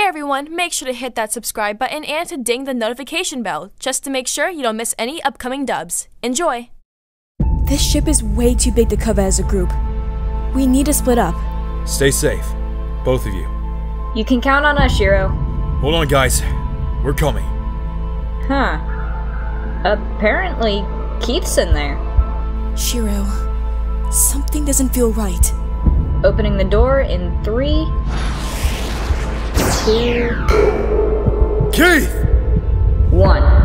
everyone, make sure to hit that subscribe button and to ding the notification bell, just to make sure you don't miss any upcoming dubs. Enjoy! This ship is way too big to cover as a group. We need to split up. Stay safe, both of you. You can count on us, Shiro. Hold on, guys. We're coming. Huh. Apparently, Keith's in there. Shiro, something doesn't feel right. Opening the door in 3, 2... Keith! 1.